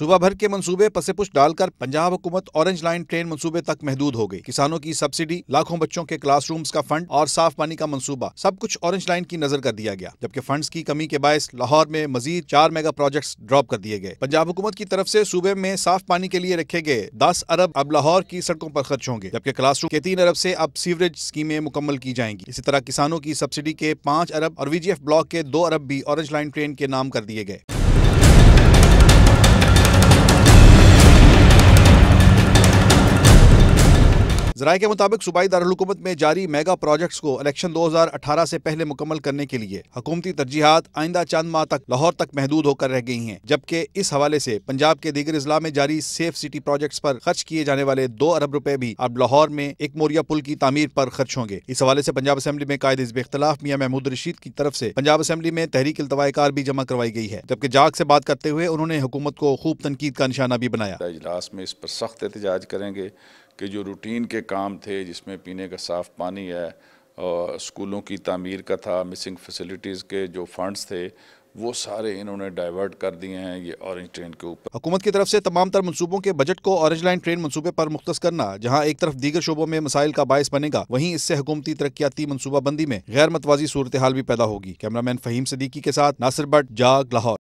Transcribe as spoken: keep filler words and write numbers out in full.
सूबा भर के मंसूबे पसेपुश डालकर पंजाब हुकूमत ऑरेंज लाइन ट्रेन मंसूबे तक महदूद हो गई। किसानों की सब्सिडी, लाखों बच्चों के क्लासरूम्स का फंड और साफ पानी का मंसूबा, सब कुछ ऑरेंज लाइन की नजर कर दिया गया। जबकि फंड्स की कमी के बायस लाहौर में मजीद चार मेगा प्रोजेक्ट्स ड्रॉप कर दिए गए। पंजाब हुकूमत की तरफ से सूबे में साफ पानी के लिए रखे गए दस अरब अब लाहौर की सड़कों पर खर्च होंगे, जबकि क्लासरूम के तीन अरब से अब सीवरेज स्कीमें मुकम्मल की जाएंगी। इसी तरह किसानों की सब्सिडी के पांच अरब और वीजीएफ ब्लॉक के दो अरब भी ऑरेंज लाइन ट्रेन के नाम कर दिए गए। ज़राए के मुताबिक सूबाई दारुल-हुकूमत में जारी मेगा प्रोजेक्ट्स को इलेक्शन दो हज़ार अठारह से पहले मुकम्मल करने के लिए हुकूमती तरजीहात आइंदा चंद माह तक लाहौर तक महदूद होकर रह गई हैं। जबकि इस हवाले से पंजाब के दीगर अजला में जारी सेफ सिटी प्रोजेक्ट्स पर खर्च किए जाने वाले दो अरब रुपए भी अब लाहौर में एक मोरिया पुल की तामीर पर खर्च होंगे। इस हवाले से पंजाब असम्बली में कायद हिज़्ब इख्तिलाफ मियां महमूद रशीद की तरफ से पंजाब असम्बली में तहरीक इल्तवाकार भी जमा करवाई गई है। जबकि जाग से बात करते हुए उन्होंने हुकूमत को खूब तनकीद का निशाना भी बनाया। इजलास में इस पर सख्त एहतजाज करेंगे कि जो रूटीन के काम थे, जिसमें पीने का साफ़ पानी है और स्कूलों की तामीर का था, मिसिंग फैसिलिटीज़ के जो फंड्स थे, वो सारे इन्होंने डाइवर्ट कर दिए हैं ये ऑरेंज ट्रेन के ऊपर। हुकूमत की तरफ से तमाम तर मनसूबों के बजट को ऑरेंज लाइन ट्रेन मनसूबे पर मुख्तस करना जहाँ एक तरफ दीगर शोबों में मसाइल का बायस बनेगा, वहीं इससे हुकूमती तरक्याती मनसूबा बंदी में गैर मतवाजी सूरत हाल भी पैदा होगी। कैमरामैन फ़हीम सदीकी के साथ नासिर बट, जाग, लाहौर।